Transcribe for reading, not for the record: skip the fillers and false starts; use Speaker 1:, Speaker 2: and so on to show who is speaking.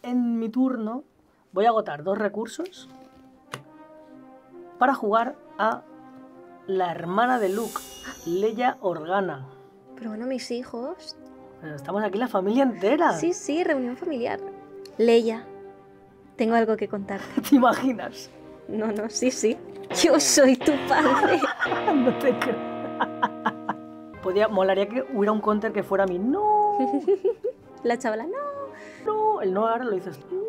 Speaker 1: en mi turno voy a agotar 2 recursos para jugar a la hermana de Luke, Leia Organa.
Speaker 2: Pero bueno, mis hijos...
Speaker 1: Pero estamos aquí la familia entera.
Speaker 2: Sí, sí, reunión familiar. Leia, tengo algo que contarte.
Speaker 1: ¿Te imaginas?
Speaker 2: No, sí, sí. Yo soy tu padre.
Speaker 1: No te creo. Molaría que hubiera un counter que fuera mi no.
Speaker 2: La chavala, no.
Speaker 1: No, el no ahora lo dices tú.